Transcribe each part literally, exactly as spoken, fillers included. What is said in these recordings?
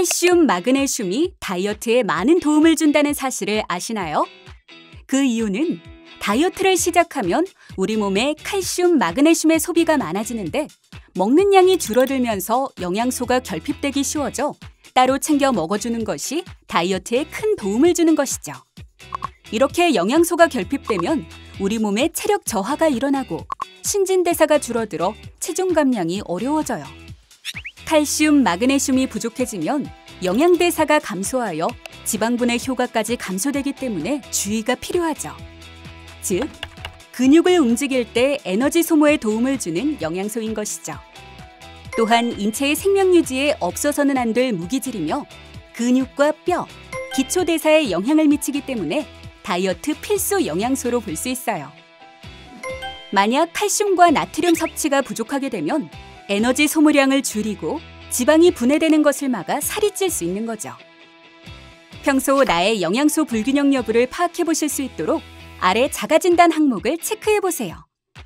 칼슘, 마그네슘이 다이어트에 많은 도움을 준다는 사실을 아시나요? 그 이유는 다이어트를 시작하면 우리 몸에 칼슘, 마그네슘의 소비가 많아지는데 먹는 양이 줄어들면서 영양소가 결핍되기 쉬워져 따로 챙겨 먹어주는 것이 다이어트에 큰 도움을 주는 것이죠. 이렇게 영양소가 결핍되면 우리 몸에 체력 저하가 일어나고 신진대사가 줄어들어 체중 감량이 어려워져요. 칼슘, 마그네슘이 부족해지면 영양대사가 감소하여 지방분해 효과까지 감소되기 때문에 주의가 필요하죠. 즉, 근육을 움직일 때 에너지 소모에 도움을 주는 영양소인 것이죠. 또한 인체의 생명 유지에 없어서는 안 될 무기질이며 근육과 뼈, 기초대사에 영향을 미치기 때문에 다이어트 필수 영양소로 볼 수 있어요. 만약 칼슘과 나트륨 섭취가 부족하게 되면 에너지 소모량을 줄이고 지방이 분해되는 것을 막아 살이 찔 수 있는 거죠. 평소 나의 영양소 불균형 여부를 파악해 보실 수 있도록 아래 자가진단 항목을 체크해 보세요.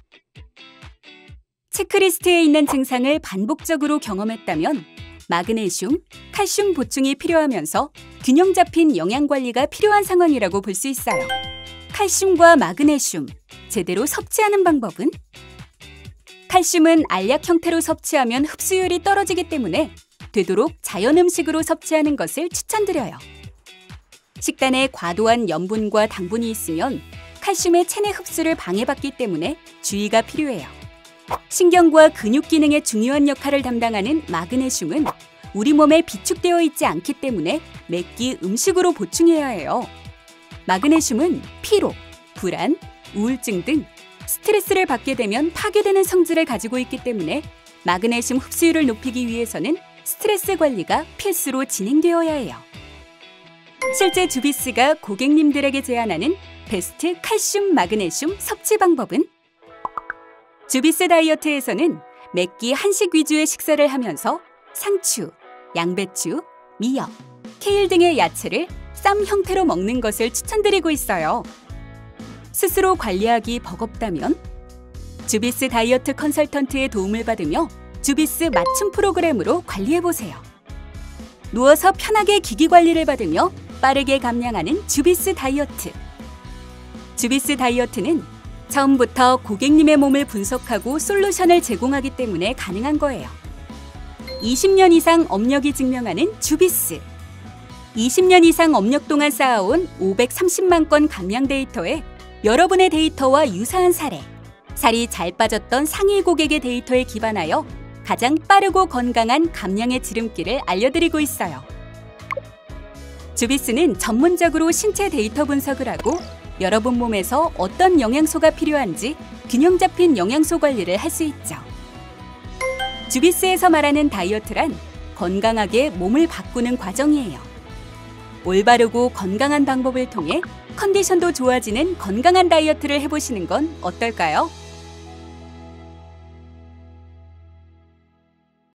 체크리스트에 있는 증상을 반복적으로 경험했다면 마그네슘, 칼슘 보충이 필요하면서 균형 잡힌 영양 관리가 필요한 상황이라고 볼 수 있어요. 칼슘과 마그네슘, 제대로 섭취하는 방법은? 칼슘은 알약 형태로 섭취하면 흡수율이 떨어지기 때문에 되도록 자연 음식으로 섭취하는 것을 추천드려요. 식단에 과도한 염분과 당분이 있으면 칼슘의 체내 흡수를 방해받기 때문에 주의가 필요해요. 신경과 근육 기능에 중요한 역할을 담당하는 마그네슘은 우리 몸에 비축되어 있지 않기 때문에 매끼 음식으로 보충해야 해요. 마그네슘은 피로, 불안, 우울증 등 스트레스를 받게 되면 파괴되는 성질을 가지고 있기 때문에 마그네슘 흡수율을 높이기 위해서는 스트레스 관리가 필수로 진행되어야 해요. 실제 주비스가 고객님들에게 제안하는 베스트 칼슘, 마그네슘 섭취 방법은? 주비스 다이어트에서는 매끼 한식 위주의 식사를 하면서 상추, 양배추, 미역, 케일 등의 야채를 쌈 형태로 먹는 것을 추천드리고 있어요. 스스로 관리하기 버겁다면 주비스 다이어트 컨설턴트의 도움을 받으며 주비스 맞춤 프로그램으로 관리해보세요. 누워서 편하게 기기 관리를 받으며 빠르게 감량하는 주비스 다이어트. 주비스 다이어트는 처음부터 고객님의 몸을 분석하고 솔루션을 제공하기 때문에 가능한 거예요. 이십 년 이상 업력이 증명하는 주비스. 이십 년 이상 업력 동안 쌓아온 오백삼십만 건 감량 데이터에 여러분의 데이터와 유사한 사례, 살이 잘 빠졌던 상위 고객의 데이터에 기반하여 가장 빠르고 건강한 감량의 지름길을 알려드리고 있어요. 주비스는 전문적으로 신체 데이터 분석을 하고 여러분 몸에서 어떤 영양소가 필요한지 균형 잡힌 영양소 관리를 할 수 있죠. 주비스에서 말하는 다이어트란 건강하게 몸을 바꾸는 과정이에요. 올바르고 건강한 방법을 통해 컨디션도 좋아지는 건강한 다이어트를 해보시는 건 어떨까요?